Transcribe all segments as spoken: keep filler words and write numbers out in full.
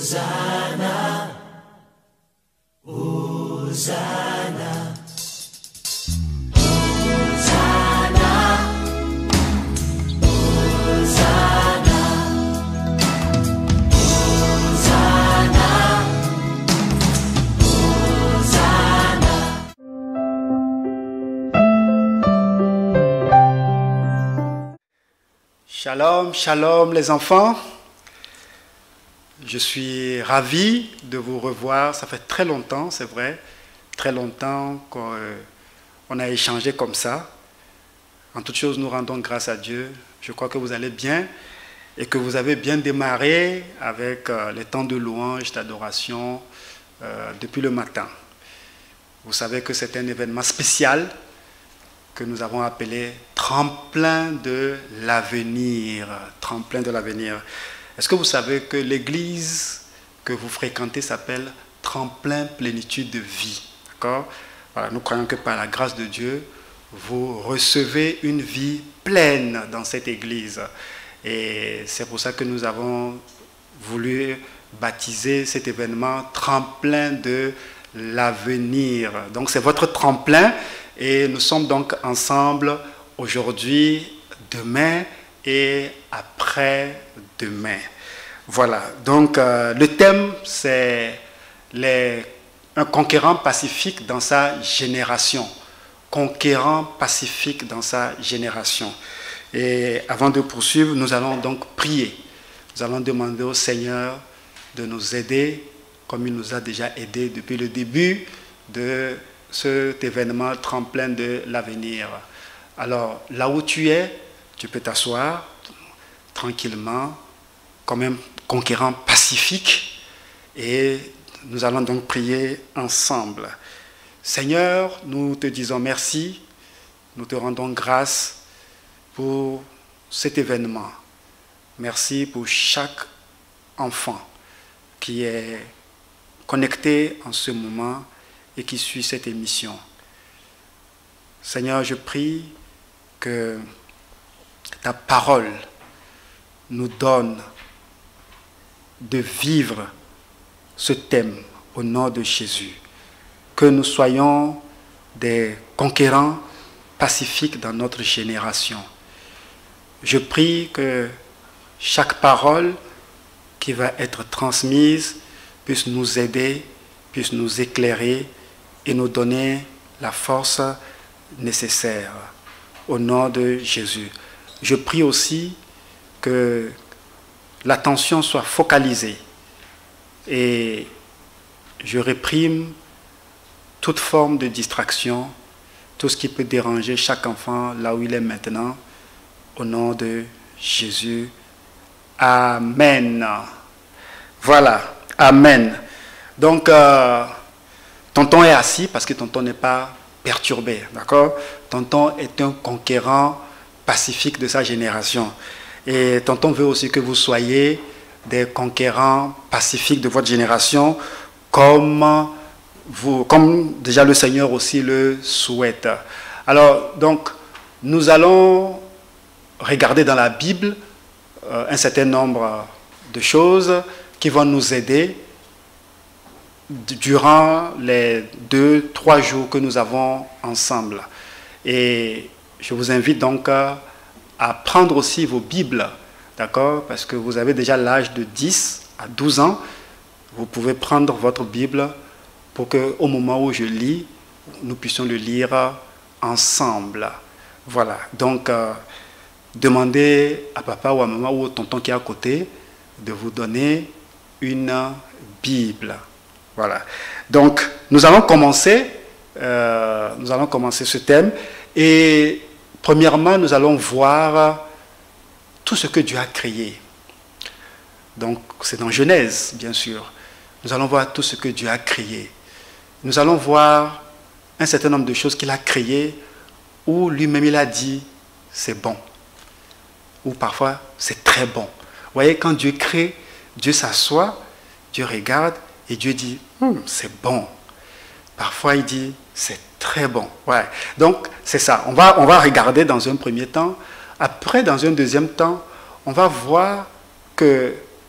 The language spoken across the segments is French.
Hosanna, Hosanna, Hosanna, Hosanna, Hosanna, Hosanna. Shalom, shalom les enfants. Je suis ravi de vous revoir. Ça fait très longtemps, c'est vrai, très longtemps qu'on a échangé comme ça. En toute chose, nous rendons grâce à Dieu. Je crois que vous allez bien et que vous avez bien démarré avec les temps de louange, d'adoration euh, depuis le matin. Vous savez que c'est un événement spécial que nous avons appelé tremplin de l'avenir. Tremplin de l'avenir. Est-ce que vous savez que l'église que vous fréquentez s'appelle Tremplin Plénitude de Vie? D'accord? Voilà, nous croyons que par la grâce de Dieu, vous recevez une vie pleine dans cette église. Et c'est pour ça que nous avons voulu baptiser cet événement Tremplin de l'avenir. Donc c'est votre tremplin et nous sommes donc ensemble aujourd'hui, demain et après-demain. Voilà, donc euh, le thème c'est les, un conquérant pacifique dans sa génération. Conquérant pacifique dans sa génération. Et avant de poursuivre, nous allons donc prier. Nous allons demander au Seigneur de nous aider, comme il nous a déjà aidés depuis le début de cet événement tremplin de l'avenir. Alors, là où tu es, tu peux t'asseoir tranquillement, comme un conquérant pacifique, et nous allons donc prier ensemble. Seigneur, nous te disons merci, nous te rendons grâce pour cet événement. Merci pour chaque enfant qui est connecté en ce moment et qui suit cette émission. Seigneur, je prie que ta parole nous donne de vivre ce thème au nom de Jésus. Que nous soyons des conquérants pacifiques dans notre génération. Je prie que chaque parole qui va être transmise puisse nous aider, puisse nous éclairer et nous donner la force nécessaire. Au nom de Jésus. Je prie aussi que l'attention soit focalisée et je réprime toute forme de distraction, tout ce qui peut déranger chaque enfant là où il est maintenant, au nom de Jésus. Amen. Voilà, Amen. Donc, euh, tonton est assis parce que tonton n'est pas perturbé, d'accord? Tonton est un conquérant pacifique de sa génération. Et tonton veut aussi que vous soyez des conquérants pacifiques de votre génération, comme, vous, comme déjà le Seigneur aussi le souhaite. Alors, donc, nous allons regarder dans la Bible euh, un certain nombre de choses qui vont nous aider durant les deux, trois jours que nous avons ensemble. Et je vous invite donc à prendre aussi vos Bibles, d'accord? Parce que vous avez déjà l'âge de dix à douze ans. Vous pouvez prendre votre Bible pour qu'au moment où je lis, nous puissions le lire ensemble. Voilà. Donc, euh, demandez à papa ou à maman ou au tonton qui est à côté de vous donner une Bible. Voilà. Donc, nous allons commencer, euh, nous allons commencer ce thème. Et premièrement, nous allons voir tout ce que Dieu a créé. Donc, c'est dans Genèse, bien sûr. Nous allons voir tout ce que Dieu a créé. Nous allons voir un certain nombre de choses qu'il a créées où lui-même il a dit, c'est bon. Ou parfois, c'est très bon. Vous voyez, quand Dieu crée, Dieu s'assoit, Dieu regarde, et Dieu dit, hm, c'est bon. Parfois, il dit, c'est très bon. Ouais. Donc, c'est ça. On va, on va regarder dans un premier temps. Après, dans un deuxième temps, on va voir que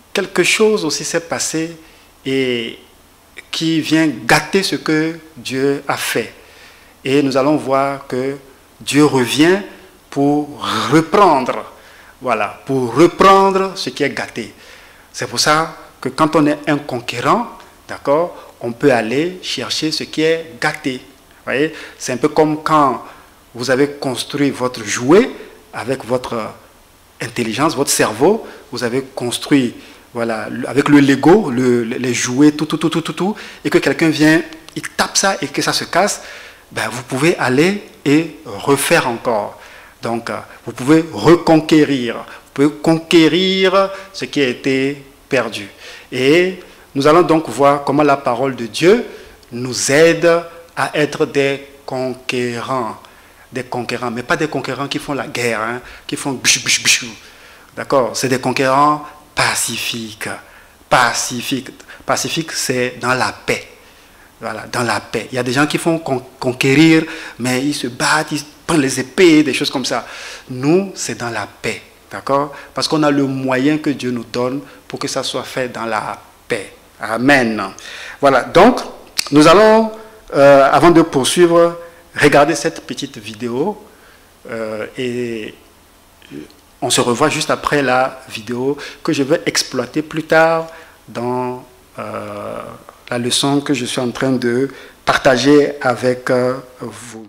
quelque chose aussi s'est passé et qui vient gâter ce que Dieu a fait. Et nous allons voir que Dieu revient pour reprendre, voilà, pour reprendre ce qui est gâté. C'est pour ça que quand on est un conquérant, d'accord, on peut aller chercher ce qui est gâté. Vous voyez, c'est un peu comme quand vous avez construit votre jouet avec votre intelligence, votre cerveau, vous avez construit, voilà, avec le Lego, le, les jouets, tout, tout, tout, tout, tout, tout, et que quelqu'un vient, il tape ça et que ça se casse, ben vous pouvez aller et refaire encore. Donc, vous pouvez reconquérir, vous pouvez conquérir ce qui a été perdu. Et nous allons donc voir comment la parole de Dieu nous aide à être des conquérants. Des conquérants, mais pas des conquérants qui font la guerre, hein, qui font bchou, bchou, bchou. D'accord? C'est des conquérants pacifiques. Pacifiques. Pacifique, c'est dans la paix. Voilà, dans la paix. Il y a des gens qui font con conquérir, mais ils se battent, ils prennent les épées, des choses comme ça. Nous, c'est dans la paix. D'accord? Parce qu'on a le moyen que Dieu nous donne pour que ça soit fait dans la paix. Amen. Voilà, donc, nous allons, euh, avant de poursuivre, regarder cette petite vidéo euh, et on se revoit juste après la vidéo que je vais exploiter plus tard dans euh, la leçon que je suis en train de partager avec euh, vous.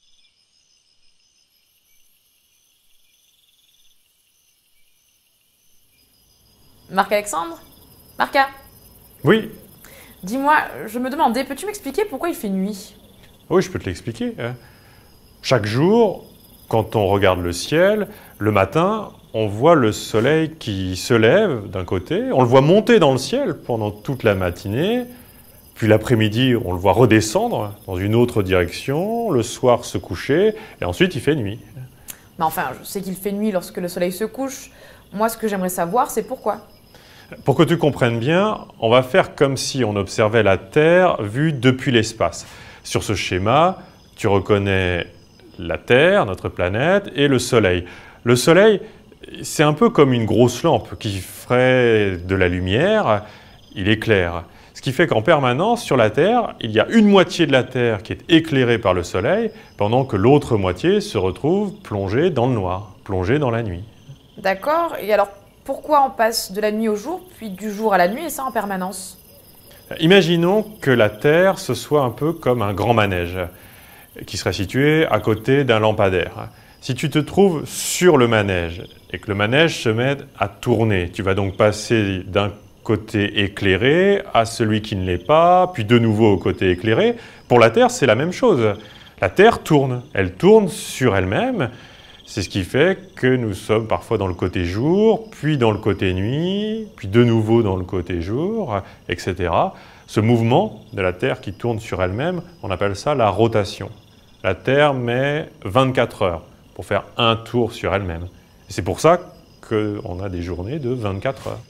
Marc-Alexandre? Marca? Oui. Dis-moi, je me demandais, peux-tu m'expliquer pourquoi il fait nuit? Oui, je peux te l'expliquer. Hein. Chaque jour, quand on regarde le ciel, le matin, on voit le soleil qui se lève d'un côté, on le voit monter dans le ciel pendant toute la matinée, puis l'après-midi, on le voit redescendre dans une autre direction, le soir se coucher, et ensuite il fait nuit. Mais enfin, je sais qu'il fait nuit lorsque le soleil se couche. Moi, ce que j'aimerais savoir, c'est pourquoi. Pour que tu comprennes bien, on va faire comme si on observait la Terre vue depuis l'espace. Sur ce schéma, tu reconnais la Terre, notre planète, et le Soleil. Le Soleil, c'est un peu comme une grosse lampe qui ferait de la lumière, il éclaire. Ce qui fait qu'en permanence, sur la Terre, il y a une moitié de la Terre qui est éclairée par le Soleil, pendant que l'autre moitié se retrouve plongée dans le noir, plongée dans la nuit. D'accord, et alors pourquoi on passe de la nuit au jour, puis du jour à la nuit, et ça en permanence? Imaginons que la Terre, ce soit un peu comme un grand manège, qui serait situé à côté d'un lampadaire. Si tu te trouves sur le manège, et que le manège se met à tourner, tu vas donc passer d'un côté éclairé à celui qui ne l'est pas, puis de nouveau au côté éclairé. Pour la Terre, c'est la même chose. La Terre tourne, elle tourne sur elle-même. C'est ce qui fait que nous sommes parfois dans le côté jour, puis dans le côté nuit, puis de nouveau dans le côté jour, et cetera. Ce mouvement de la Terre qui tourne sur elle-même, on appelle ça la rotation. La Terre met vingt-quatre heures pour faire un tour sur elle-même. C'est pour ça qu'on a des journées de vingt-quatre heures.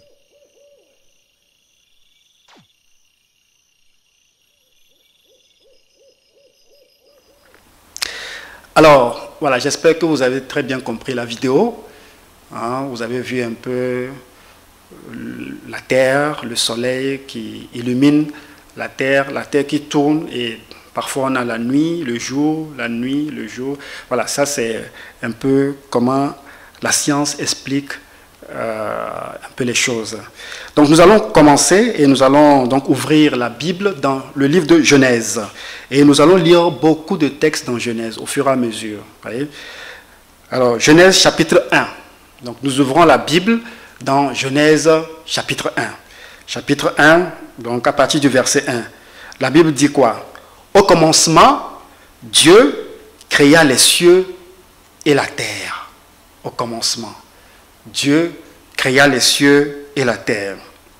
Alors, voilà, j'espère que vous avez très bien compris la vidéo. Hein, vous avez vu un peu la Terre, le soleil qui illumine la Terre, la Terre qui tourne et parfois on a la nuit, le jour, la nuit, le jour. Voilà, ça c'est un peu comment la science explique euh, un peu les choses. Donc nous allons commencer et nous allons donc ouvrir la Bible dans le livre de Genèse. Et nous allons lire beaucoup de textes dans Genèse au fur et à mesure. Voyez. Alors Genèse chapitre un. Donc nous ouvrons la Bible dans Genèse chapitre un. Chapitre un, donc à partir du verset un. La Bible dit quoi? Au commencement, Dieu créa les cieux et la terre. Au commencement, Dieu créa les cieux et la terre.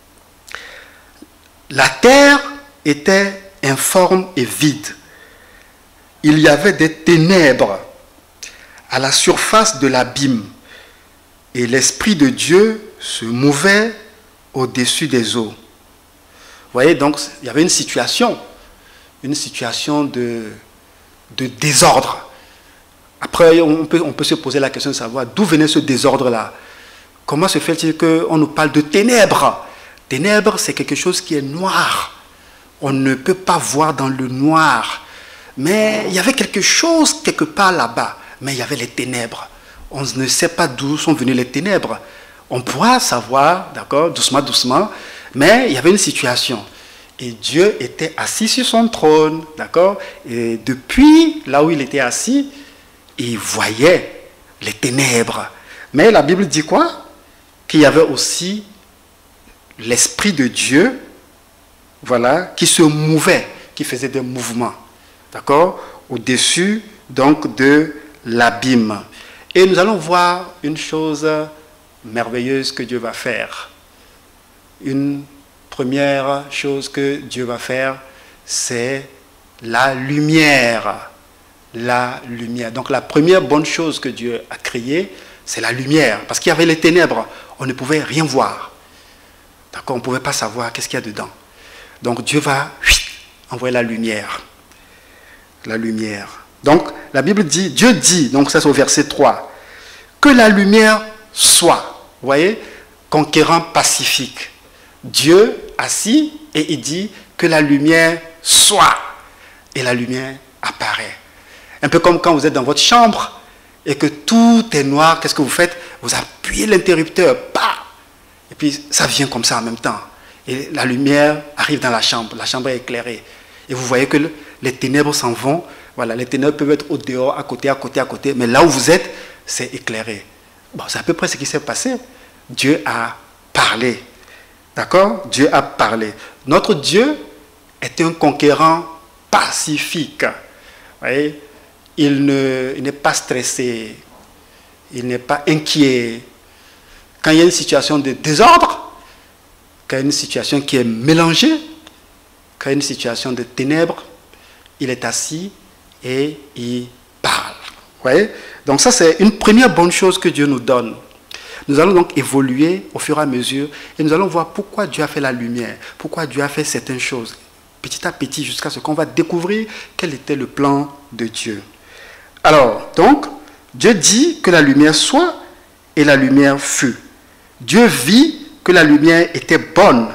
La terre était informe et vide. Il y avait des ténèbres à la surface de l'abîme et l'Esprit de Dieu se mouvait au-dessus des eaux. Vous voyez, donc, il y avait une situation, une situation de, de désordre. Après, on peut, on peut se poser la question de savoir d'où venait ce désordre-là. Comment se fait-il qu'on nous parle de ténèbres Ténèbres, c'est quelque chose qui est noir. On ne peut pas voir dans le noir. Mais il y avait quelque chose quelque part là-bas. Mais il y avait les ténèbres. On ne sait pas d'où sont venues les ténèbres. On pourra savoir, d'accord, doucement, doucement. Mais il y avait une situation. Et Dieu était assis sur son trône, d'accord. Et depuis là où il était assis, il voyait les ténèbres. Mais la Bible dit quoi? Qu'il y avait aussi l'Esprit de Dieu, voilà, qui se mouvait, qui faisait des mouvements, d'accord, au-dessus donc de l'abîme. Et nous allons voir une chose merveilleuse que Dieu va faire. Une première chose que Dieu va faire, c'est la lumière. La lumière. Donc la première bonne chose que Dieu a créée, c'est la lumière. Parce qu'il y avait les ténèbres, on ne pouvait rien voir. D'accord, on ne pouvait pas savoir qu'est-ce qu'il y a dedans. Donc Dieu va envoyer la lumière. La lumière. Donc la Bible dit, Dieu dit, donc ça c'est au verset trois, que la lumière soit. Vous voyez, conquérant pacifique. Dieu assis et il dit que la lumière soit. Et la lumière apparaît. Un peu comme quand vous êtes dans votre chambre et que tout est noir, qu'est-ce que vous faites? Vous appuyez l'interrupteur, bah, et puis ça vient comme ça en même temps. Et la lumière arrive dans la chambre, la chambre est éclairée. Et vous voyez que le, les ténèbres s'en vont. Voilà, les ténèbres peuvent être au dehors, à côté, à côté, à côté, mais là où vous êtes, c'est éclairé. Bon, c'est à peu près ce qui s'est passé. Dieu a parlé. D'accord? Dieu a parlé. Notre Dieu est un conquérant pacifique. Vous voyez? Il ne, il n'est pas stressé. Il n'est pas inquiet. Quand il y a une situation de désordre, quand il y a une situation qui est mélangée, quand il y a une situation de ténèbres, il est assis et il parle. Vous voyez? Donc ça, c'est une première bonne chose que Dieu nous donne. Nous allons donc évoluer au fur et à mesure et nous allons voir pourquoi Dieu a fait la lumière, pourquoi Dieu a fait certaines choses, petit à petit, jusqu'à ce qu'on va découvrir quel était le plan de Dieu. Alors, donc, Dieu dit que la lumière soit et la lumière fut. Dieu vit que la lumière était bonne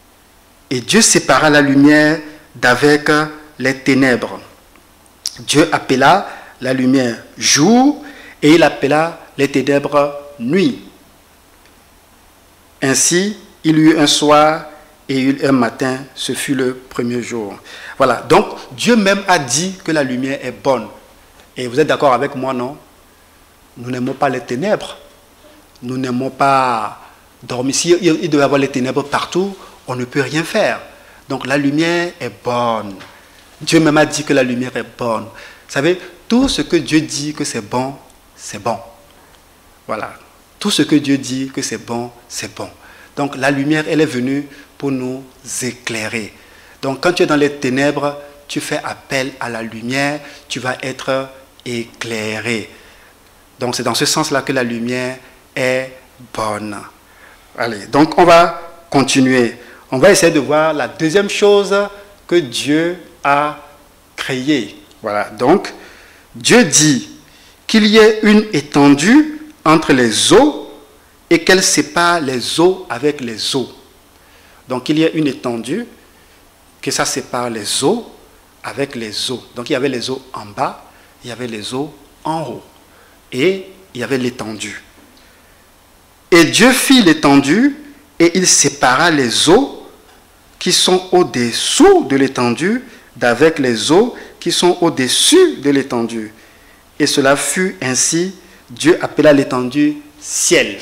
et Dieu sépara la lumière d'avec les ténèbres. Dieu appela la lumière jour et il appela les ténèbres nuit. Ainsi, il y eut un soir et il y eut un matin, ce fut le premier jour. Voilà, donc Dieu même a dit que la lumière est bonne. Et vous êtes d'accord avec moi, non? Nous n'aimons pas les ténèbres. Nous n'aimons pas dormir. Si il doit y avoir les ténèbres partout, on ne peut rien faire. Donc la lumière est bonne. Dieu même a dit que la lumière est bonne. Vous savez, tout ce que Dieu dit que c'est bon, c'est bon. Voilà. Tout ce que Dieu dit que c'est bon, c'est bon. Donc la lumière, elle est venue pour nous éclairer. Donc quand tu es dans les ténèbres, tu fais appel à la lumière, tu vas être éclairé. Donc c'est dans ce sens-là que la lumière est bonne. Allez, donc on va continuer. On va essayer de voir la deuxième chose que Dieu a créée. Voilà, donc Dieu dit qu'il y ait une étendue entre les eaux et qu'elle sépare les eaux avec les eaux. Donc il y a une étendue, que ça sépare les eaux avec les eaux. Donc il y avait les eaux en bas, il y avait les eaux en haut. Et il y avait l'étendue. Et Dieu fit l'étendue et il sépara les eaux qui sont au-dessous de l'étendue d'avec les eaux qui sont au-dessus de l'étendue. Et cela fut ainsi. Dieu appela l'étendue ciel.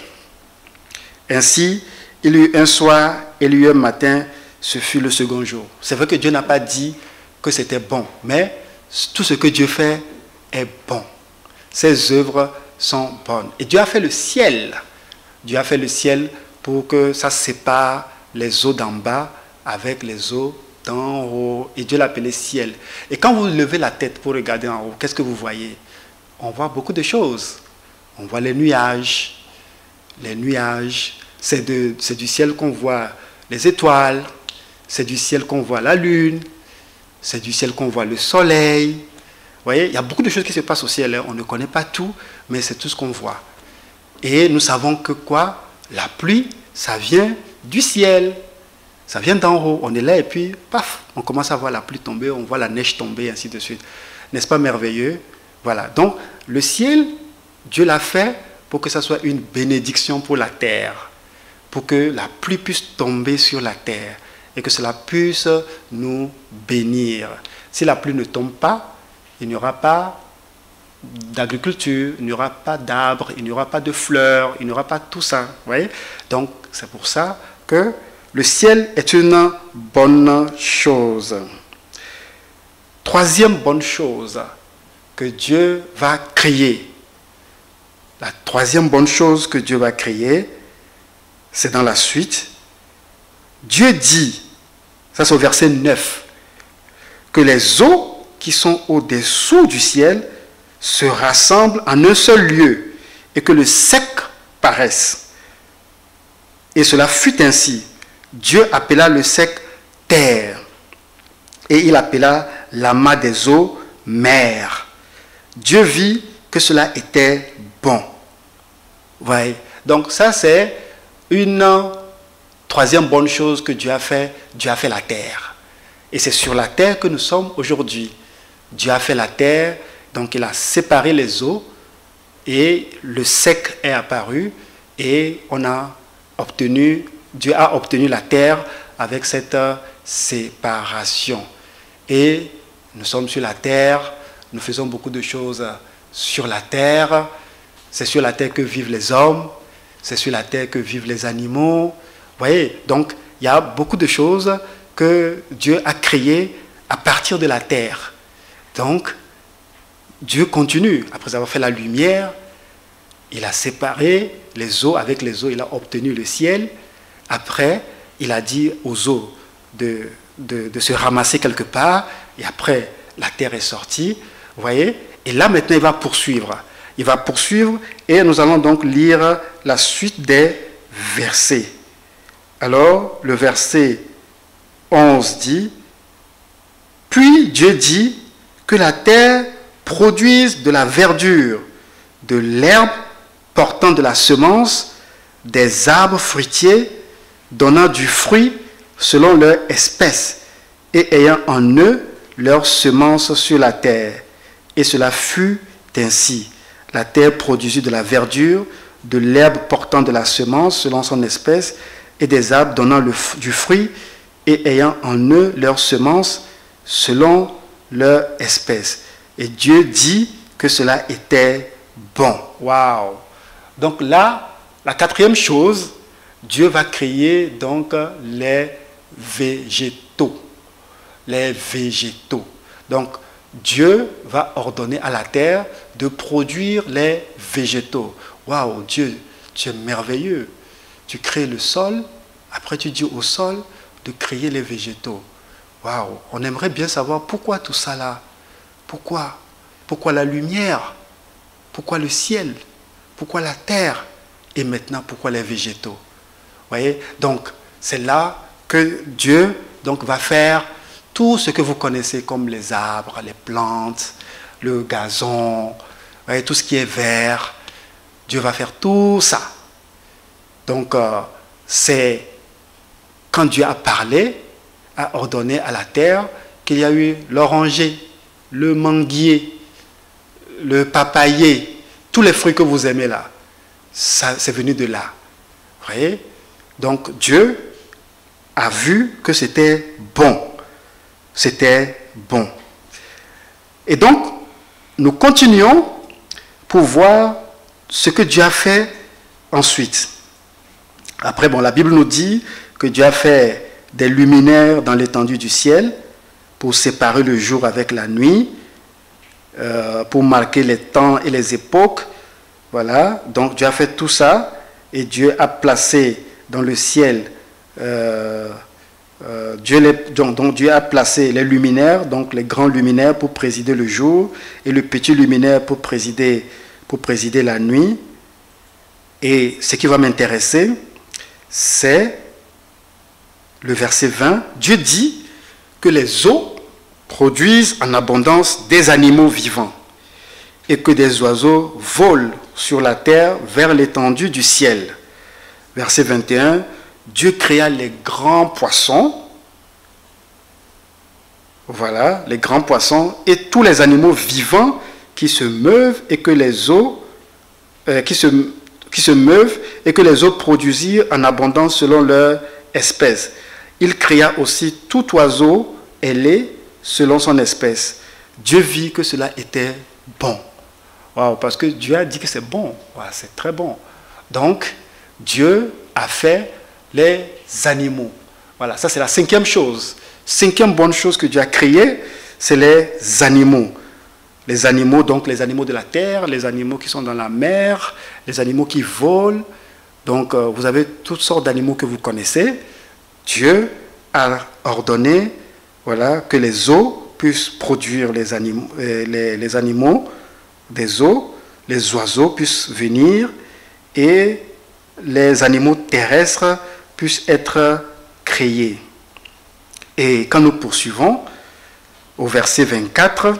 Ainsi, il y eut un soir et il y eut un matin, ce fut le second jour. C'est vrai que Dieu n'a pas dit que c'était bon, mais tout ce que Dieu fait est bon. Ses œuvres sont bonnes. Et Dieu a fait le ciel. Dieu a fait le ciel pour que ça sépare les eaux d'en bas avec les eaux d'en haut. Et Dieu l'a appelé ciel. Et quand vous levez la tête pour regarder en haut, qu'est-ce que vous voyez? On voit beaucoup de choses. On voit les nuages. Les nuages, c'est du ciel qu'on voit les étoiles. C'est du ciel qu'on voit la lune. C'est du ciel qu'on voit le soleil. Vous voyez, il y a beaucoup de choses qui se passent au ciel. Hein. On ne connaît pas tout, mais c'est tout ce qu'on voit. Et nous savons que quoi? La pluie, ça vient du ciel. Ça vient d'en haut, on est là et puis, paf, on commence à voir la pluie tomber, on voit la neige tomber, et ainsi de suite. N'est-ce pas merveilleux? Voilà, donc le ciel, Dieu l'a fait pour que ça soit une bénédiction pour la terre, pour que la pluie puisse tomber sur la terre et que cela puisse nous bénir. Si la pluie ne tombe pas, il n'y aura pas d'agriculture, il n'y aura pas d'arbres, il n'y aura pas de fleurs, il n'y aura pas tout ça. Vous voyez? Donc, c'est pour ça que le ciel est une bonne chose. Troisième bonne chose que Dieu va créer. La troisième bonne chose que Dieu va créer, c'est dans la suite. Dieu dit, ça c'est au verset neuf, que les eaux qui sont au-dessous du ciel se rassemblent en un seul lieu et que le sec paraisse. Et cela fut ainsi. Dieu appela le sec terre et il appela l'amas des eaux mer. Dieu vit que cela était bon. Ouais. Donc ça c'est une troisième bonne chose que Dieu a fait. Dieu a fait la terre. Et c'est sur la terre que nous sommes aujourd'hui. Dieu a fait la terre, donc il a séparé les eaux et le sec est apparu et on a obtenu, Dieu a obtenu la terre avec cette séparation. Et nous sommes sur la terre, nous faisons beaucoup de choses sur la terre. C'est sur la terre que vivent les hommes, c'est sur la terre que vivent les animaux. Vous voyez, donc il y a beaucoup de choses que Dieu a créées à partir de la terre. Donc, Dieu continue. Après avoir fait la lumière, il a séparé les eaux. Avec les eaux, il a obtenu le ciel. Après, il a dit aux eaux de, de, de se ramasser quelque part. Et après, la terre est sortie. Vous voyez? Et là, maintenant, il va poursuivre. Il va poursuivre et nous allons donc lire la suite des versets. Alors, le verset onze dit, « Puis Dieu dit que la terre produise de la verdure, de l'herbe portant de la semence, des arbres fruitiers donnant du fruit selon leur espèce et ayant en eux leur semence sur la terre. Et cela fut ainsi. La terre produisit de la verdure, de l'herbe portant de la semence selon son espèce et des arbres donnant le, du fruit et ayant en eux leur semence selon leur espèce. Et Dieu dit que cela était bon. Waouh! Donc là, la quatrième chose, Dieu va créer donc les végétaux. Les végétaux. Donc, Dieu va ordonner à la terre de produire les végétaux. Waouh, Dieu, tu es merveilleux. Tu crées le sol, après tu dis au sol de créer les végétaux. Waouh, on aimerait bien savoir pourquoi tout ça là. Pourquoi? Pourquoi la lumière? Pourquoi le ciel? Pourquoi la terre? Et maintenant, pourquoi les végétaux? Vous voyez? Donc, c'est là que Dieu donc, va faire tout ce que vous connaissez comme les arbres, les plantes, le gazon, vous voyez, tout ce qui est vert. Dieu va faire tout ça. Donc, euh, c'est quand Dieu a parlé, a ordonné à la terre qu'il y a eu l'oranger, le manguier, le papayer, tous les fruits que vous aimez là. Ça, c'est venu de là. Vous voyez? Donc, Dieu a vu que c'était bon. C'était bon. Et donc, nous continuons pour voir ce que Dieu a fait ensuite. Après, bon, la Bible nous dit que Dieu a fait des luminaires dans l'étendue du ciel pour séparer le jour avec la nuit, euh, pour marquer les temps et les époques. Voilà, donc Dieu a fait tout ça et Dieu a placé dans le ciel, euh, euh, Dieu les, donc, donc Dieu a placé les luminaires, donc les grands luminaires pour présider le jour et le petit luminaire pour présider, pour présider la nuit. Et ce qui va m'intéresser, c'est le verset vingt. Dieu dit que les eaux produisent en abondance des animaux vivants et que des oiseaux volent sur la terre vers l'étendue du ciel. Verset vingt et un. Dieu créa les grands poissons, voilà, les grands poissons et tous les animaux vivants qui se meuvent et que les eaux, euh, qui, se, qui se meuvent et que les eaux produisirent en abondance selon leur espèce. Il créa aussi tout oiseau ailé selon son espèce. Dieu vit que cela était bon. Wow, parce que Dieu a dit que c'est bon. Wow, c'est très bon. Donc, Dieu a fait les animaux. Voilà, ça c'est la cinquième chose. Cinquième bonne chose que Dieu a créée, c'est les animaux. Les animaux, donc les animaux de la terre, les animaux qui sont dans la mer, les animaux qui volent. Donc, euh, vous avez toutes sortes d'animaux que vous connaissez. Dieu a ordonné, voilà, que les eaux puissent produire les animaux, euh, les, les animaux des eaux, les oiseaux puissent venir et les animaux terrestres puissent être créés. Et quand nous poursuivons, au verset vingt-quatre,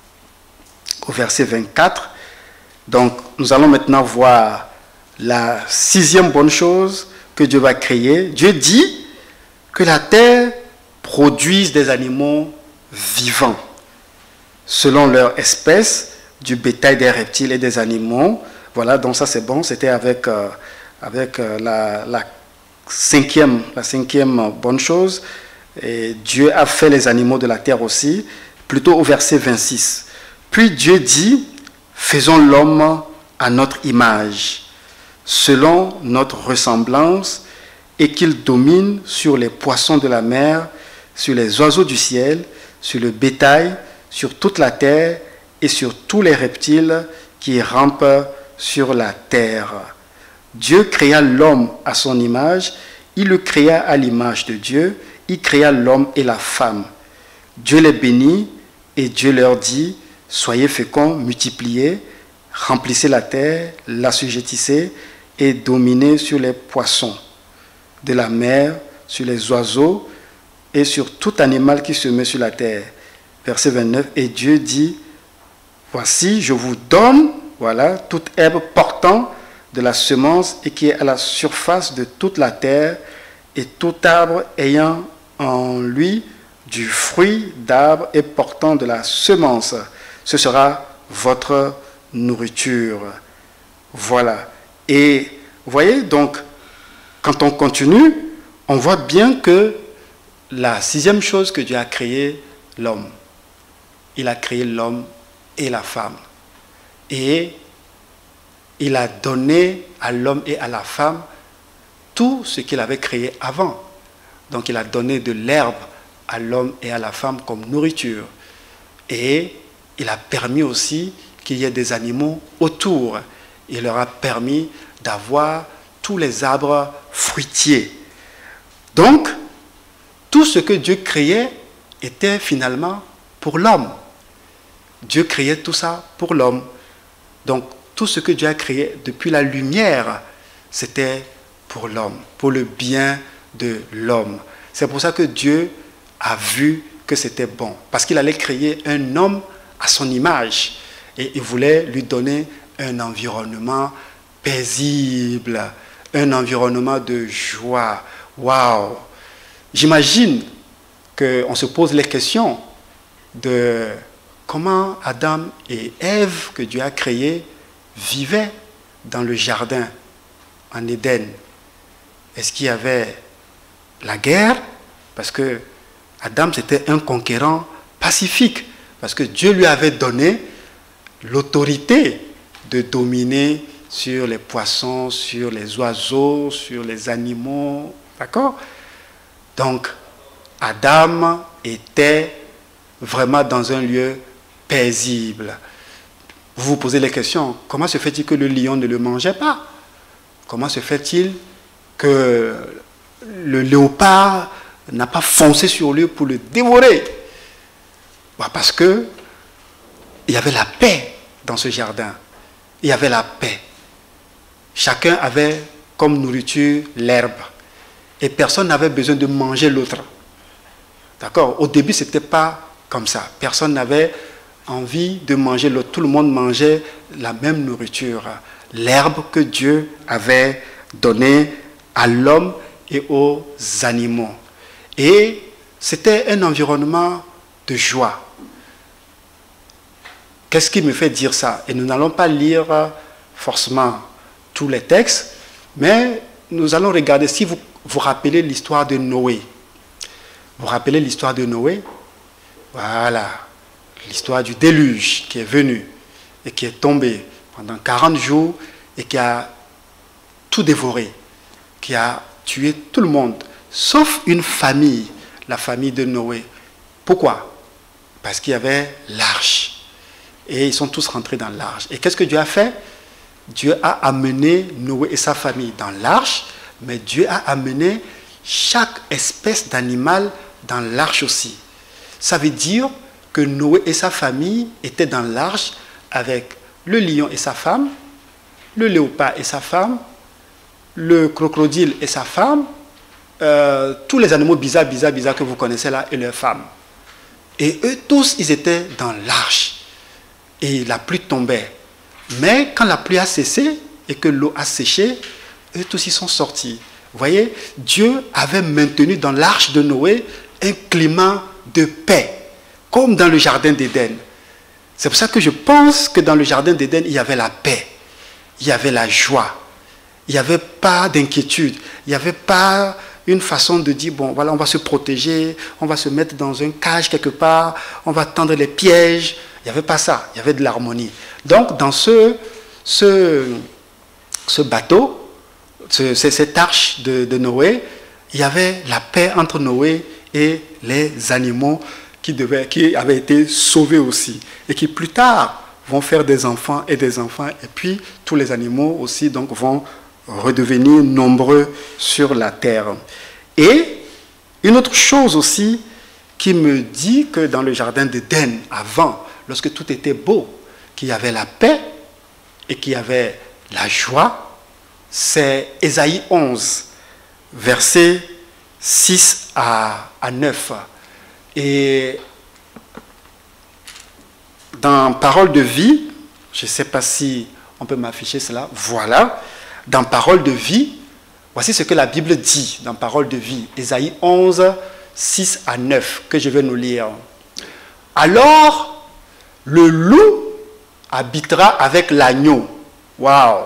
au verset vingt-quatre, donc nous allons maintenant voir la sixième bonne chose que Dieu va créer. Dieu dit que la terre produise des animaux vivants, selon leur espèce, du bétail, des reptiles et des animaux. Voilà, donc ça c'est bon, c'était avec, euh, avec euh, la, la, cinquième, la cinquième bonne chose. Et Dieu a fait les animaux de la terre aussi, plutôt au verset vingt-six. Puis Dieu dit, faisons l'homme à notre image, selon notre ressemblance, et qu'il domine sur les poissons de la mer, sur les oiseaux du ciel, sur le bétail, sur toute la terre, et sur tous les reptiles qui rampent sur la terre. Dieu créa l'homme à son image, il le créa à l'image de Dieu, il créa l'homme et la femme. Dieu les bénit et Dieu leur dit, soyez féconds, multipliez, remplissez la terre, l'assujettissez et dominez sur les poissons de la mer, sur les oiseaux et sur tout animal qui se met sur la terre. Verset vingt-neuf, et Dieu dit, voici, je vous donne, voilà, toute herbe portant de la semence et qui est à la surface de toute la terre, et tout arbre ayant en lui du fruit d'arbre et portant de la semence. Ce sera votre nourriture. Voilà. Et vous voyez, donc, quand on continue, on voit bien que la sixième chose que Dieu a créé, l'homme. Il a créé l'homme et la femme. Et il a donné à l'homme et à la femme tout ce qu'il avait créé avant. Donc il a donné de l'herbe à l'homme et à la femme comme nourriture. Et il a permis aussi qu'il y ait des animaux autour. Il leur a permis d'avoir tous les arbres fruitiers. Donc, tout ce que Dieu créait était finalement pour l'homme. Dieu créait tout ça pour l'homme. Donc, tout ce que Dieu a créé depuis la lumière, c'était pour l'homme, pour le bien de l'homme. C'est pour ça que Dieu a vu que c'était bon. Parce qu'il allait créer un homme à son image. Et il voulait lui donner un environnement paisible, un environnement de joie. Waouh! J'imagine qu'on se pose les questions de comment Adam et Ève, que Dieu a créés, vivaient dans le jardin en Éden. Est-ce qu'il y avait la guerre? Parce que Adam, c'était un conquérant pacifique. Parce que Dieu lui avait donné l'autorité de dominer sur les poissons, sur les oiseaux, sur les animaux. D'accord? Donc, Adam était vraiment dans un lieu paisible. Vous vous posez les questions. Comment se fait-il que le lion ne le mangeait pas? Comment se fait-il que le léopard n'a pas foncé sur lui pour le dévorer? Bah parce que il y avait la paix dans ce jardin. Il y avait la paix. Chacun avait comme nourriture l'herbe. Et personne n'avait besoin de manger l'autre. D'accord? Au début, ce n'était pas comme ça. Personne n'avait envie de manger l'autre. Tout le monde mangeait la même nourriture. L'herbe que Dieu avait donnée à l'homme et aux animaux. Et c'était un environnement de joie. Qu'est-ce qui me fait dire ça? Et nous n'allons pas lire forcément tous les textes, mais nous allons regarder, si vous vous rappelez l'histoire de Noé. Vous vous rappelez l'histoire de Noé? Voilà, l'histoire du déluge qui est venu et qui est tombé pendant quarante jours et qui a tout dévoré, qui a tué tout le monde, sauf une famille, la famille de Noé. Pourquoi? Parce qu'il y avait l'arche. Et ils sont tous rentrés dans l'arche. Et qu'est-ce que Dieu a fait? Dieu a amené Noé et sa famille dans l'arche, mais Dieu a amené chaque espèce d'animal dans l'arche aussi. Ça veut dire que Noé et sa famille étaient dans l'arche avec le lion et sa femme, le léopard et sa femme, le crocodile et sa femme, euh, tous les animaux bizarres, bizarres, bizarres que vous connaissez là et leurs femmes. Et eux tous, ils étaient dans l'arche. Et la pluie tombait. Mais quand la pluie a cessé et que l'eau a séché, eux tous, ils sont sortis. Vous voyez, Dieu avait maintenu dans l'arche de Noé un climat de paix, comme dans le jardin d'Éden. C'est pour ça que je pense que dans le jardin d'Éden, il y avait la paix, il y avait la joie, il n'y avait pas d'inquiétude, il n'y avait pas une façon de dire, bon, voilà, on va se protéger, on va se mettre dans une cage quelque part, on va tendre les pièges. Il n'y avait pas ça, il y avait de l'harmonie. Donc, dans ce, ce, ce bateau, ce, cette arche de, de Noé, il y avait la paix entre Noé et les animaux qui, devaient, qui avaient été sauvés aussi. Et qui, plus tard, vont faire des enfants et des enfants. Et puis, tous les animaux aussi donc, vont redevenir nombreux sur la terre. Et une autre chose aussi qui me dit que dans le jardin d'Éden, avant, lorsque tout était beau, qu'il y avait la paix et qu'il y avait la joie, c'est Ésaïe onze, versets six à neuf. Et dans Parole de vie, je ne sais pas si on peut m'afficher cela, voilà, dans Parole de vie, voici ce que la Bible dit dans Parole de vie, Ésaïe onze, six à neuf, que je vais nous lire. Alors, le loup habitera avec l'agneau. Waouh!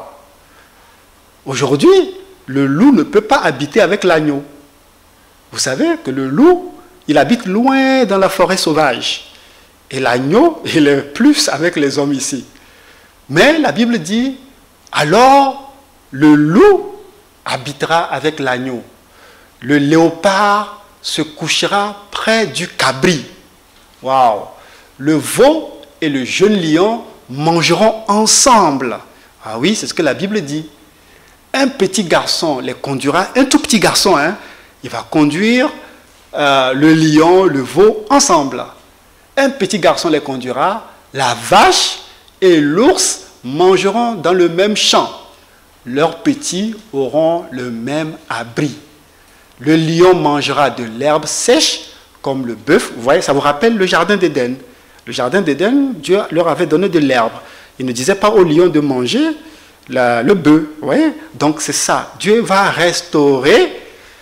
Aujourd'hui, le loup ne peut pas habiter avec l'agneau. Vous savez que le loup, il habite loin dans la forêt sauvage. Et l'agneau, il est plus avec les hommes ici. Mais la Bible dit, alors le loup habitera avec l'agneau. Le léopard se couchera près du cabri. Waouh! Le veau et le jeune lion mangeront ensemble. Ah oui, c'est ce que la Bible dit. Un petit garçon les conduira, un tout petit garçon, hein, il va conduire euh, le lion, le veau ensemble. Un petit garçon les conduira, la vache et l'ours mangeront dans le même champ. Leurs petits auront le même abri. Le lion mangera de l'herbe sèche comme le bœuf. Vous voyez, ça vous rappelle le jardin d'Éden. Le jardin d'Éden, Dieu leur avait donné de l'herbe. Il ne disait pas au lion de manger la, le bœuf. Vous voyez? Donc c'est ça. Dieu va restaurer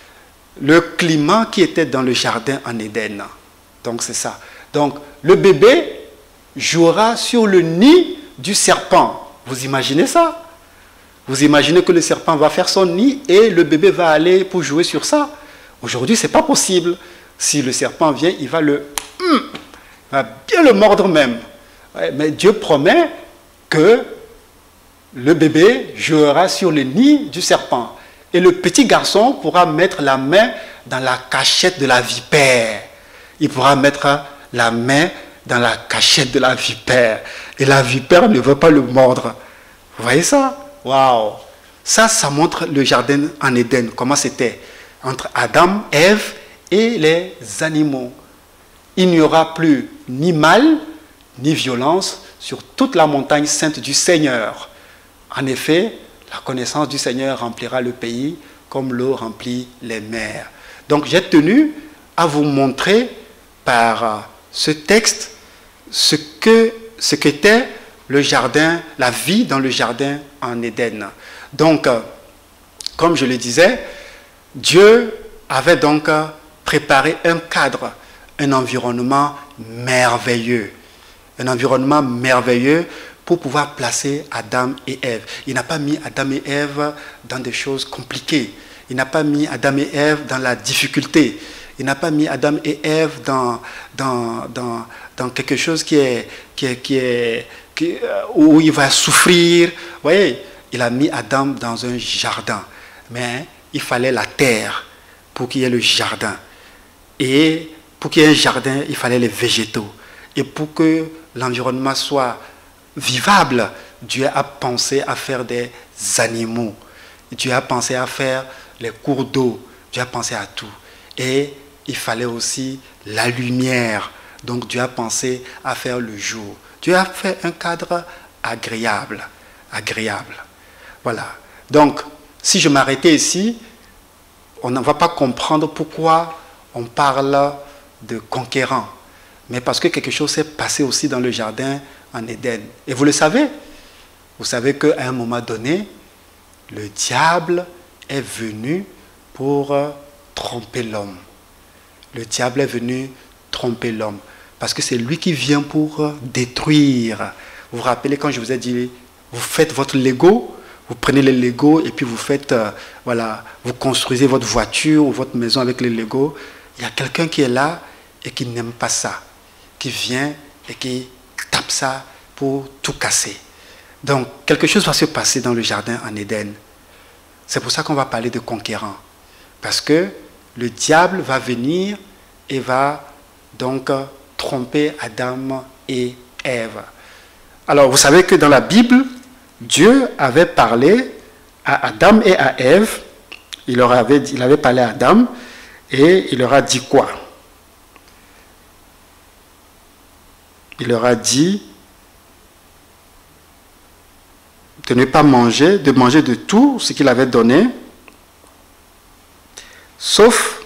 le climat qui était dans le jardin en Éden. Donc c'est ça. Donc le bébé jouera sur le nid du serpent. Vous imaginez ça? Vous imaginez que le serpent va faire son nid et le bébé va aller pour jouer sur ça? Aujourd'hui, ce n'est pas possible. Si le serpent vient, il va le... Hum, il va bien le mordre même. Ouais, mais Dieu promet que le bébé jouera sur le nid du serpent. Et le petit garçon pourra mettre la main dans la cachette de la vipère. Il pourra mettre la main dans la cachette de la vipère. Et la vipère ne veut pas le mordre. Vous voyez ça? Waouh! Ça, ça montre le jardin en Éden, comment c'était entre Adam, Ève et les animaux. Il n'y aura plus ni mal, ni violence sur toute la montagne sainte du Seigneur. En effet, la connaissance du Seigneur remplira le pays comme l'eau remplit les mers. Donc j'ai tenu à vous montrer par ce texte ce que, ce qu'était le jardin, la vie dans le jardin en Éden. Donc, comme je le disais, Dieu avait donc préparé un cadre, un environnement merveilleux. Un environnement merveilleux pour pouvoir placer Adam et Ève. Il n'a pas mis Adam et Ève dans des choses compliquées. Il n'a pas mis Adam et Ève dans la difficulté. Il n'a pas mis Adam et Ève dans, dans, dans, dans quelque chose qui est, qui est, qui est, qui, où il va souffrir. Vous voyez, il a mis Adam dans un jardin. Mais il fallait la terre pour qu'il y ait le jardin. Et pour qu'il y ait un jardin, il fallait les végétaux. Et pour que l'environnement soit vivable, Dieu a pensé à faire des animaux. Dieu a pensé à faire les cours d'eau. Dieu a pensé à tout. Et il fallait aussi la lumière. Donc Dieu a pensé à faire le jour. Dieu a fait un cadre agréable. Agréable. Voilà. Donc, si je m'arrêtais ici, on ne va pas comprendre pourquoi on parle de conquérant. Mais parce que quelque chose s'est passé aussi dans le jardin en Éden. Et vous le savez. Vous savez qu'à un moment donné, le diable est venu pour tromper l'homme. Le diable est venu tromper l'homme. Parce que c'est lui qui vient pour détruire. Vous vous rappelez quand je vous ai dit, vous faites votre Lego, vous prenez les Lego et puis vous faites, euh, voilà, vous construisez votre voiture ou votre maison avec les Lego. Il y a quelqu'un qui est là et qui n'aime pas ça, qui vient et qui tape ça pour tout casser. Donc, quelque chose va se passer dans le jardin en Éden. C'est pour ça qu'on va parler de conquérant. Parce que le diable va venir et va donc tromper Adam et Ève. Alors, vous savez que dans la Bible, Dieu avait parlé à Adam et à Ève. Il, leur avait, il avait parlé à Adam et il leur a dit quoi? Il leur a dit de ne pas manger, de manger de tout ce qu'il avait donné, sauf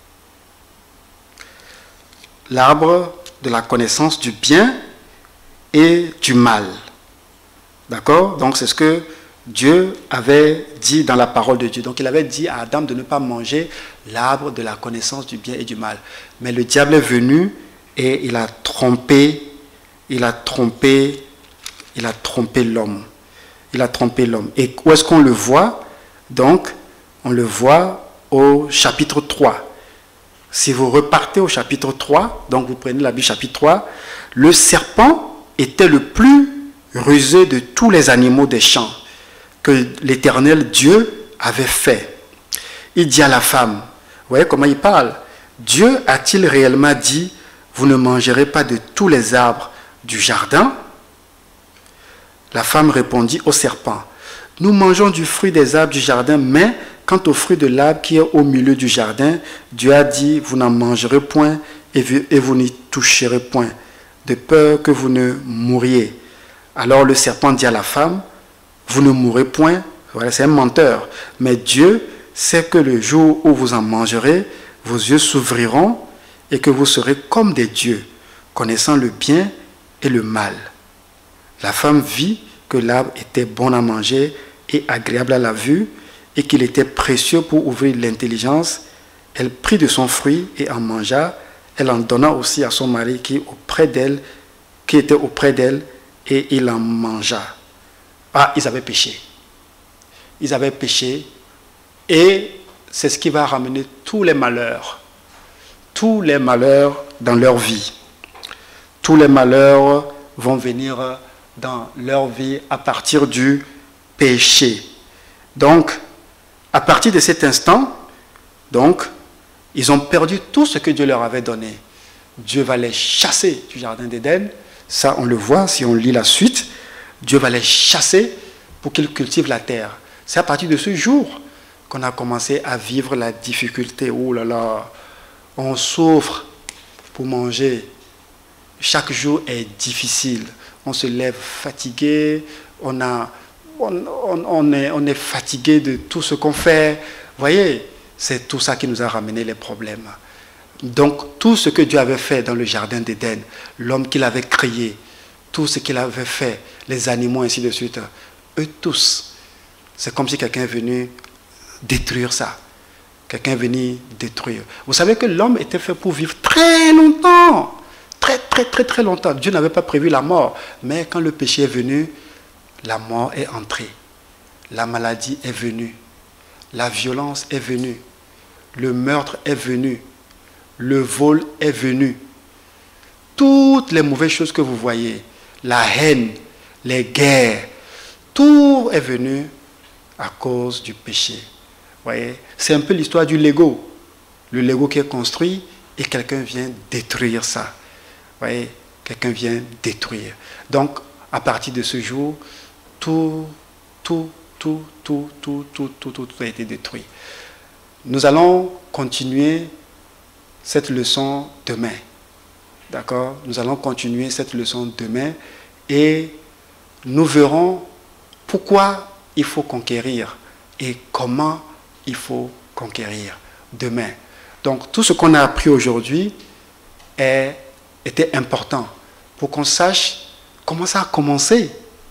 l'arbre de la connaissance du bien et du mal. D'accord? Donc c'est ce que Dieu avait dit dans la parole de Dieu. Donc il avait dit à Adam de ne pas manger l'arbre de la connaissance du bien et du mal. Mais le diable est venu et il a trompé, il a trompé, il a trompé l'homme. Il a trompé l'homme. Et où est-ce qu'on le voit? Donc, on le voit au chapitre trois. Si vous repartez au chapitre trois, donc vous prenez la Bible chapitre trois, le serpent était le plus rusé de tous les animaux des champs que l'Éternel Dieu avait fait. Il dit à la femme, vous voyez comment il parle? Dieu a-t-il réellement dit, vous ne mangerez pas de tous les arbres du jardin? La femme répondit au serpent, nous mangeons du fruit des arbres du jardin, mais quant au fruit de l'arbre qui est au milieu du jardin, Dieu a dit, vous n'en mangerez point et vous n'y toucherez point, de peur que vous ne mouriez. Alors le serpent dit à la femme, vous ne mourrez point, voilà, c'est un menteur, mais Dieu sait que le jour où vous en mangerez, vos yeux s'ouvriront et que vous serez comme des dieux, connaissant le bien et le mal. La femme vit que l'arbre était bon à manger et agréable à la vue, et qu'il était précieux pour ouvrir l'intelligence. Elle prit de son fruit et en mangea. Elle en donna aussi à son mari qui, auprès d'elle, qui était auprès d'elle, et il en mangea. Ah, ils avaient péché. Ils avaient péché, et c'est ce qui va ramener tous les malheurs. Tous les malheurs dans leur vie. Tous les malheurs vont venir dans leur vie à partir du péché. Donc, à partir de cet instant, donc, ils ont perdu tout ce que Dieu leur avait donné. Dieu va les chasser du jardin d'Éden. Ça, on le voit si on lit la suite. Dieu va les chasser pour qu'ils cultivent la terre. C'est à partir de ce jour qu'on a commencé à vivre la difficulté. Oh là là, on souffre pour manger. Chaque jour est difficile. On se lève fatigué, on, a, on, on, on, est, on est fatigué de tout ce qu'on fait. Vous voyez, c'est tout ça qui nous a ramené les problèmes. Donc, tout ce que Dieu avait fait dans le jardin d'Éden, l'homme qu'il avait créé, tout ce qu'il avait fait, les animaux, ainsi de suite, eux tous, c'est comme si quelqu'un est venu détruire ça. quelqu'un est venu détruire. Vous savez que l'homme était fait pour vivre très longtemps. Très, très, très, très longtemps. Dieu n'avait pas prévu la mort. Mais quand le péché est venu, la mort est entrée. La maladie est venue. La violence est venue. Le meurtre est venu. Le vol est venu. Toutes les mauvaises choses que vous voyez, la haine, les guerres, tout est venu à cause du péché. Voyez, c'est un peu l'histoire du Lego. Le Lego qui est construit et quelqu'un vient détruire ça. Voyez, quelqu'un vient détruire. Donc, à partir de ce jour, tout, tout, tout, tout, tout, tout, tout, tout, tout a été détruit. Nous allons continuer cette leçon demain. D'accord? Nous allons continuer cette leçon demain et nous verrons pourquoi il faut conquérir et comment il faut conquérir demain. Donc, tout ce qu'on a appris aujourd'hui est, était important pour qu'on sache comment ça a commencé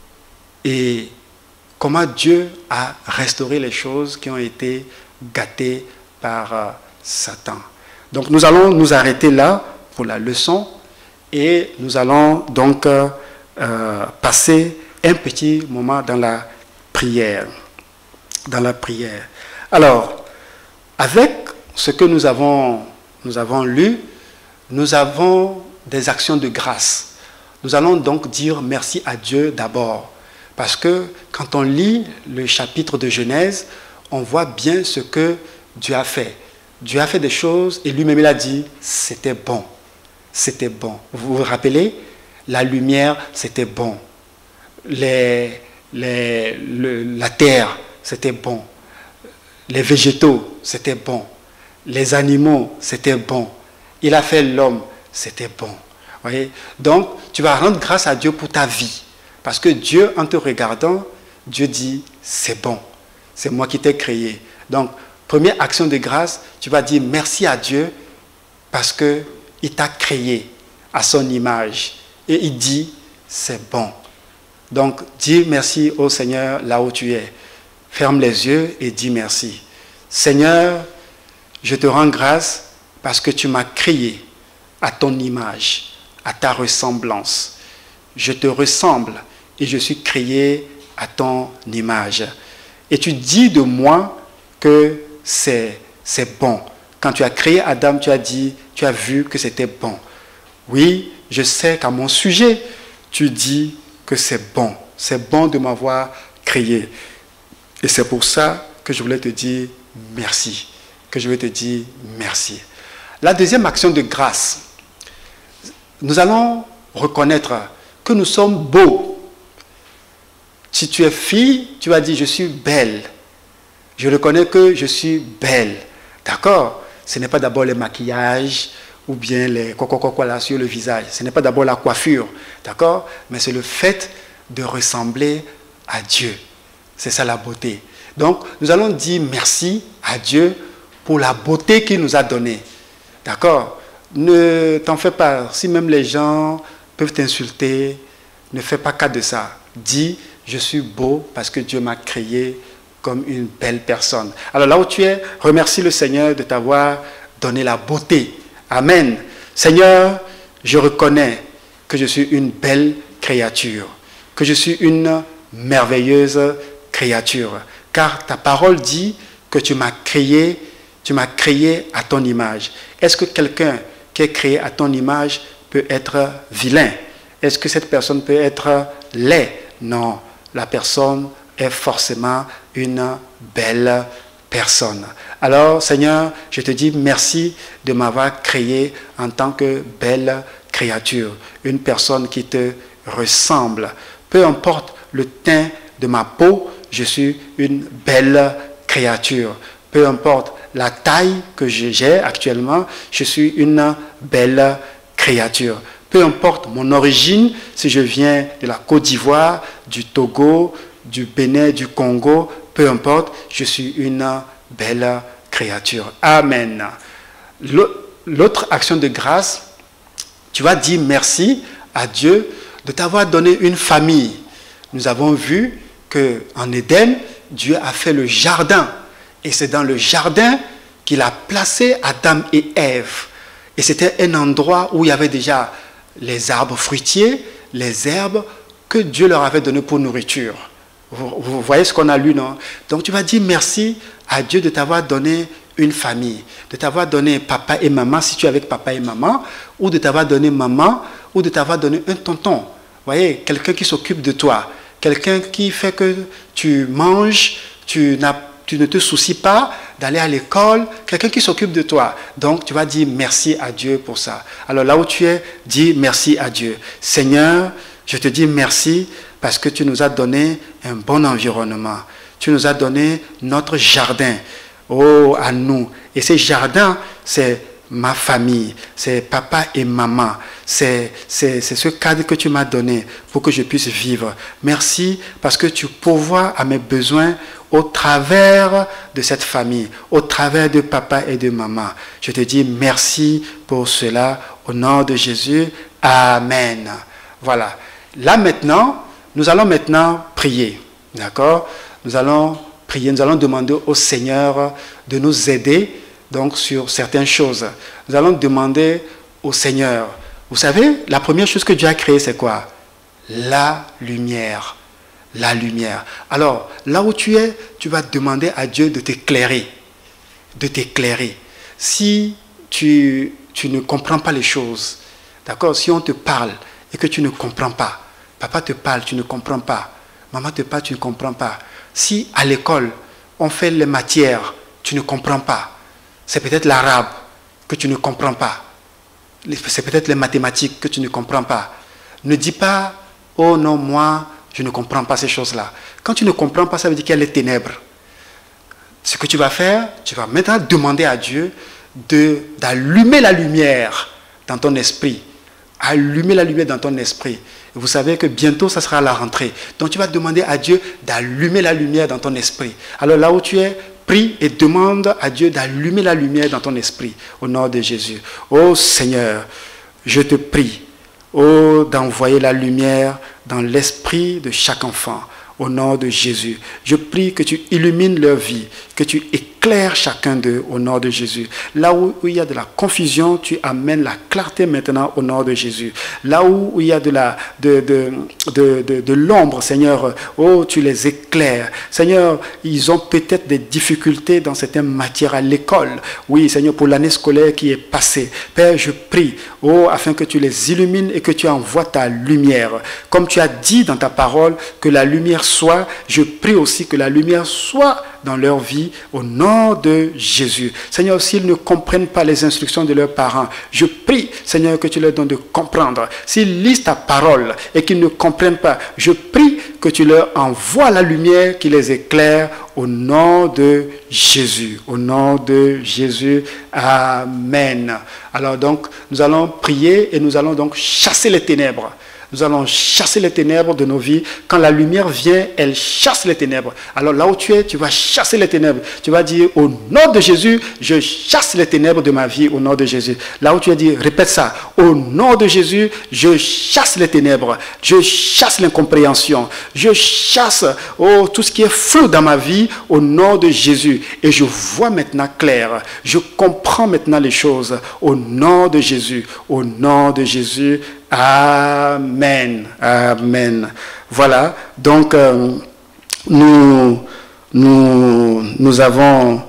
et comment Dieu a restauré les choses qui ont été gâtées par euh, Satan. Donc, nous allons nous arrêter là pour la leçon et nous allons donc euh, euh, passer un petit moment dans la prière. Dans la prière. Alors, avec ce que nous avons, nous avons lu, nous avons des actions de grâce. Nous allons donc dire merci à Dieu d'abord. Parce que quand on lit le chapitre de Genèse, on voit bien ce que Dieu a fait. Dieu a fait des choses et lui-même il a dit, c'était bon. C'était bon. Vous vous rappelez? La lumière, c'était bon. Les, les, le, la terre, c'était bon. Les végétaux, c'était bon. Les animaux, c'était bon. Il a fait l'homme, c'était bon. Voyez? Donc, tu vas rendre grâce à Dieu pour ta vie. Parce que Dieu, en te regardant, Dieu dit, c'est bon. C'est moi qui t'ai créé. Donc, première action de grâce, tu vas dire merci à Dieu parce qu'il t'a créé à son image. Et il dit, c'est bon. Donc, dis merci au Seigneur là où tu es. Ferme les yeux et dis merci. Seigneur, je te rends grâce parce que tu m'as créé à ton image, à ta ressemblance. Je te ressemble et je suis créé à ton image. Et tu dis de moi que c'est, c'est bon. Quand tu as créé Adam, tu as dit, tu as vu que c'était bon. Oui, je sais qu'à mon sujet, tu dis que c'est bon. C'est bon de m'avoir créé. Et c'est pour ça que je voulais te dire merci. Que je voulais te dire merci. La deuxième action de grâce, nous allons reconnaître que nous sommes beaux. Si tu es fille, tu vas dire je suis belle. Je reconnais que je suis belle. D'accord? Ce n'est pas d'abord le maquillage ou bien les coco-coco sur le visage. Ce n'est pas d'abord la coiffure. D'accord? Mais c'est le fait de ressembler à Dieu. C'est ça la beauté. Donc, nous allons dire merci à Dieu pour la beauté qu'il nous a donnée. D'accord? Ne t'en fais pas. Si même les gens peuvent t'insulter, ne fais pas cas de ça. Dis, je suis beau parce que Dieu m'a créé comme une belle personne. Alors là où tu es, remercie le Seigneur de t'avoir donné la beauté. Amen. Seigneur, je reconnais que je suis une belle créature, que je suis une merveilleuse créature. Car ta parole dit que tu m'as créé, tu m'as créé à ton image. Est-ce que quelqu'un qui est créé à ton image peut être vilain? Est-ce que cette personne peut être laid? Non, la personne est forcément une belle personne. Alors, Seigneur, je te dis merci de m'avoir créé en tant que belle créature, une personne qui te ressemble. Peu importe le teint de ma peau, je suis une belle créature. Peu importe la taille que j'ai actuellement, je suis une belle créature. Peu importe mon origine, si je viens de la Côte d'Ivoire, du Togo, du Bénin, du Congo, peu importe, je suis une belle créature. Amen. L'autre action de grâce, tu vas dire merci à Dieu de t'avoir donné une famille. Nous avons vu qu'en Éden, Dieu a fait le jardin. Et c'est dans le jardin qu'il a placé Adam et Ève. Et c'était un endroit où il y avait déjà les arbres fruitiers, les herbes que Dieu leur avait données pour nourriture. Vous, vous voyez ce qu'on a lu, non? Donc tu vas dire merci à Dieu de t'avoir donné une famille, de t'avoir donné papa et maman si tu es avec papa et maman, ou de t'avoir donné maman, ou de t'avoir donné un tonton. Vous voyez, quelqu'un qui s'occupe de toi, quelqu'un qui fait que tu manges, tu, n'as, tu ne te soucies pas d'aller à l'école, quelqu'un qui s'occupe de toi. Donc tu vas dire merci à Dieu pour ça. Alors là où tu es, dis merci à Dieu. Seigneur, je te dis merci parce que tu nous as donné un bon environnement. Tu nous as donné notre jardin. Oh, à nous. Et ce jardin, c'est ma famille, c'est papa et maman. C'est, c'est, c'est ce cadre que tu m'as donné pour que je puisse vivre. Merci parce que tu pourvois à mes besoins au travers de cette famille, au travers de papa et de maman. Je te dis merci pour cela. Au nom de Jésus. Amen. Voilà. Là maintenant, nous allons maintenant prier. D'accord? Nous allons prier, nous allons demander au Seigneur de nous aider donc sur certaines choses. Nous allons demander au Seigneur. Vous savez, la première chose que Dieu a créée, c'est quoi? La lumière. La lumière. Alors, là où tu es, tu vas demander à Dieu de t'éclairer. De t'éclairer. Si tu, tu ne comprends pas les choses, d'accord? Si on te parle et que tu ne comprends pas, papa te parle, tu ne comprends pas, maman te parle, tu ne comprends pas. Si à l'école, on fait les matières, tu ne comprends pas, c'est peut-être l'arabe que tu ne comprends pas, c'est peut-être les mathématiques que tu ne comprends pas. Ne dis pas, oh non, moi, je ne comprends pas ces choses-là. Quand tu ne comprends pas, ça veut dire qu'il y a les ténèbres. Ce que tu vas faire, tu vas maintenant demander à Dieu de, d'allumer la lumière dans ton esprit. Allumer la lumière dans ton esprit. Et vous savez que bientôt, ça sera la rentrée. Donc, tu vas demander à Dieu d'allumer la lumière dans ton esprit. Alors, là où tu es, prie et demande à Dieu d'allumer la lumière dans ton esprit. Au nom de Jésus. Oh Seigneur, je te prie, oh, d'envoyer la lumière dans l'esprit de chaque enfant. Au nom de Jésus. Je prie que tu illumines leur vie, que tu éclaires chacun d'eux au nom de Jésus. Là où, où il y a de la confusion, tu amènes la clarté maintenant au nom de Jésus. Là où, où il y a de, la, de, de, de, de, de l'ombre, Seigneur, oh, tu les éclaires. Seigneur, ils ont peut-être des difficultés dans certaines matières à l'école. Oui, Seigneur, pour l'année scolaire qui est passée. Père, je prie, oh, afin que tu les illumines et que tu envoies ta lumière. Comme tu as dit dans ta parole, que la lumière soit, je prie aussi que la lumière soit dans leur vie au nom de Jésus. Seigneur, s'ils ne comprennent pas les instructions de leurs parents, je prie, Seigneur, que tu leur donnes de comprendre. S'ils lisent ta parole et qu'ils ne comprennent pas, je prie que tu leur envoies la lumière qui les éclaire au nom de Jésus. Au nom de Jésus. Amen. Alors donc, nous allons prier et nous allons donc chasser les ténèbres. Nous allons chasser les ténèbres de nos vies. Quand la lumière vient, elle chasse les ténèbres. Alors là où tu es, tu vas chasser les ténèbres. Tu vas dire, au nom de Jésus, je chasse les ténèbres de ma vie, au nom de Jésus. Là où tu as dit, répète ça. Au nom de Jésus, je chasse les ténèbres. Je chasse l'incompréhension. Je chasse oh, tout ce qui est flou dans ma vie, au nom de Jésus. Et je vois maintenant clair. Je comprends maintenant les choses. Au nom de Jésus. Au nom de Jésus. Amen. Amen. Voilà. Donc, euh, nous, nous, nous avons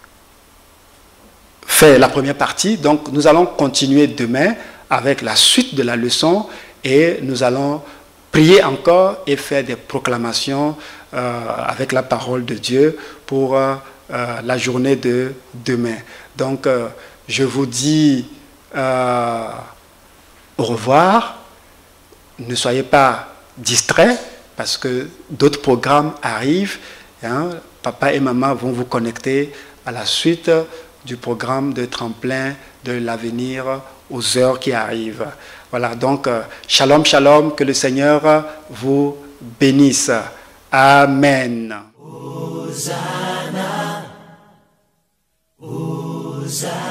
fait la première partie. Donc, nous allons continuer demain avec la suite de la leçon et nous allons prier encore et faire des proclamations euh, avec la parole de Dieu pour euh, la journée de demain. Donc, euh, je vous dis euh, au revoir. Ne soyez pas distraits parce que d'autres programmes arrivent. Hein. Papa et maman vont vous connecter à la suite du programme de tremplin de l'avenir aux heures qui arrivent. Voilà, donc, euh, shalom, shalom, que le Seigneur vous bénisse. Amen. Hosanna, Hosanna.